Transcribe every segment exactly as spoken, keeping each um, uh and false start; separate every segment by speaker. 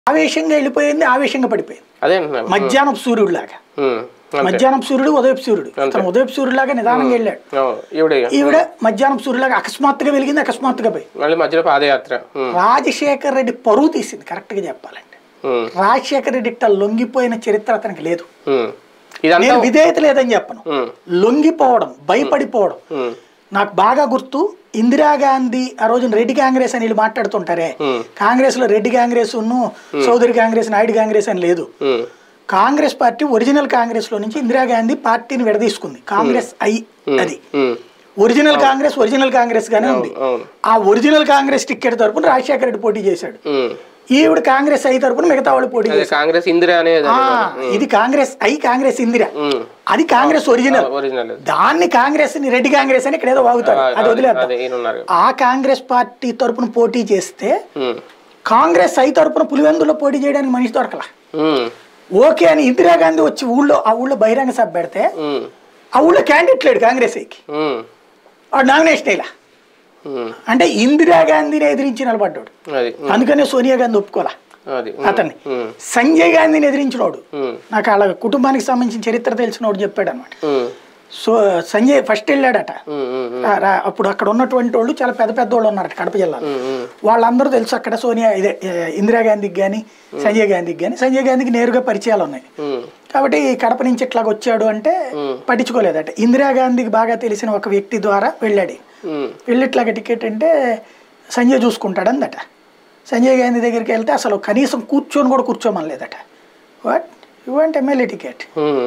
Speaker 1: ఆవేశంగా వెళ్ళిపోయింది, ఆవేశంగా పడిపోయింది.
Speaker 2: అదే
Speaker 1: మధ్యాహ్నం సూర్యుడిలాగా. మధ్యాహ్నం సూర్యుడు ఉదయపు సూర్యుడు, తను ఉదయపు సూర్యులాగా నిదానంగా వెళ్ళాడు. ఈవిడ మధ్యాహ్నం సూర్యులాగా అకస్మాత్తుగా వెలిగింది, అకస్మాత్తుగా పోయి మధ్యలో
Speaker 2: పాదయాత్ర.
Speaker 1: రాజశేఖర్ రెడ్డి పరువు తీసింది. కరెక్ట్ గా చెప్పాలంటే రాజశేఖర్ రెడ్డి ఇట్లా లొంగిపోయిన చరిత్ర అతనికి లేదు. నేను విధేయత లేదని చెప్పను, లొంగిపోవడం, భయపడిపోవడం. నాకు బాగా గుర్తు, ఇందిరాగాంధీ ఆ రోజున రెడ్డి కాంగ్రెస్ అని వీళ్ళు మాట్లాడుతుంటారే, కాంగ్రెస్ లో రెడ్డి కాంగ్రెస్ చౌదరి కాంగ్రెస్, నాయుడు కాంగ్రెస్ అని లేదు. కాంగ్రెస్ పార్టీ ఒరిజినల్ కాంగ్రెస్ లో నుంచి ఇందిరాగాంధీ పార్టీని విడదీసుకుంది. కాంగ్రెస్ ఐ అది ఒరిజినల్ కాంగ్రెస్ ఒరిజినల్ కాంగ్రెస్ గానే ఉంది. ఆ ఒరిజినల్ కాంగ్రెస్ టికెట్ తరపున రాజశేఖర రెడ్డి పోటీ చేశాడు. ఈవిడ కాంగ్రెస్ ఐ తరపున మిగతా వాళ్ళు పోటీ చేశారు. ఇది కాంగ్రెస్ ఐ, కాంగ్రెస్ ఇందిరా, అది కాంగ్రెస్ ఒరిజినల్. దాన్ని కాంగ్రెస్ ని రెడ్డి కాంగ్రెస్ అని ఇక్కడ ఏదో వాగుతారు, అది వదిలేద్దాం. ఆ కాంగ్రెస్ పార్టీ తరపున పోటీ చేస్తే కాంగ్రెస్ ఐ తరపున పులివెందులో పోటీ చేయడానికి మనిషి దొరకలా. ఓకే అని ఇందిరాగాంధీ వచ్చి ఊళ్ళో ఆ ఊళ్ళో బహిరంగ సభ పెడితే ఆ ఊళ్ళో క్యాండిడేట్ లేడు కాంగ్రెస్ ఐకి, వాడు నామినేషన్ ఇలా. అంటే ఇందిరాగాంధీని ఎదిరించి నిలబడ్డాడు, అందుకనే సోనియా గాంధీ ఒప్పుకోలే అతన్ని. సంజయ్ గాంధీని ఎదిరించినోడు, నాకు వాళ్ళ కుటుంబానికి సంబంధించిన చరిత్ర తెలిసినోడు చెప్పాడు అనమాట. సో సంజయ్ ఫస్ట్ వెళ్ళాడట, అప్పుడు అక్కడ ఉన్నటువంటి వాళ్ళు చాలా పెద్ద పెద్ద వాళ్ళు ఉన్నారట కడప జిల్లాలో, వాళ్ళందరూ తెలుసు అక్కడ సోనియా ఇదే ఇందిరాగాంధీకి కానీ సంజయ్ గాంధీకి కానీ. సంజయ్ గాంధీకి నేరుగా పరిచయాలు ఉన్నాయి కాబట్టి కడప నుంచి ఇట్లాగ వచ్చాడు అంటే పట్టించుకోలేదట. ఇందిరాగాంధీకి బాగా తెలిసిన ఒక వ్యక్తి ద్వారా వెళ్ళాడు. వెళ్ళిట్లాగా టికెట్ అంటే సంజయ్ చూసుకుంటాడు అందట. సంజయ్ గాంధీ దగ్గరికి వెళ్తే అసలు కనీసం కూర్చొని కూడా కూర్చోమనలేదట. What you want MLA ticket,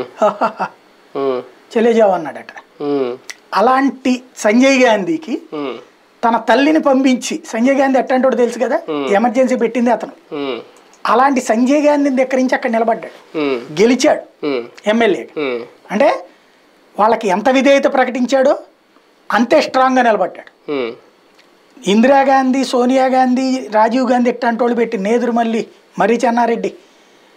Speaker 1: చెలేజావు అన్నాడట. అలాంటి సంజయ్ గాంధీకి తన తల్లిని పంపించి, సంజయ్ గాంధీ ఎట్టంటోడు తెలుసు కదా, ఎమర్జెన్సీ పెట్టింది అతను. అలాంటి సంజయ్ గాంధీని దగ్గర నుంచి అక్కడ నిలబడ్డాడు, గెలిచాడు ఎమ్మెల్యే. అంటే వాళ్ళకి ఎంత విధేయత ప్రకటించాడో అంతే స్ట్రాంగ్ గా నిలబడ్డాడు. ఇందిరాగాంధీ, సోనియా గాంధీ, రాజీవ్ గాంధీ ఎట్టంటోళ్ళు పెట్టి నేదురుమల్లి, మర్రి చెన్నారెడ్డి